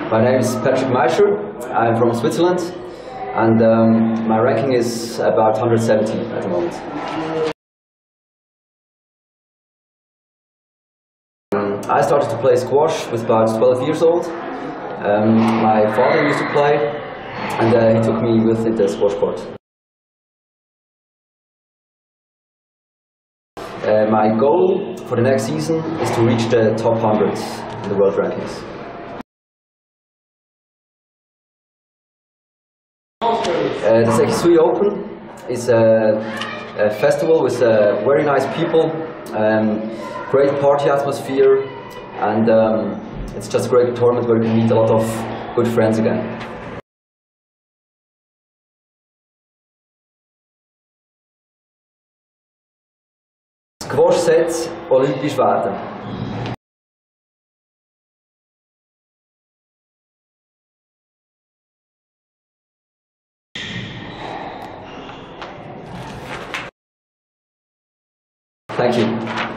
My name is Miescher. I'm from Switzerland, and my ranking is about 170 at the moment. I started to play squash with about 12 years old. My father used to play, and he took me with the squash court. My goal for the next season is to reach the top 100 in the world rankings. The SEKISUI Open is a festival with very nice people, great party atmosphere, and it's just a great tournament where you can meet a lot of good friends again. Squash sollte olympisch werden. Thank you.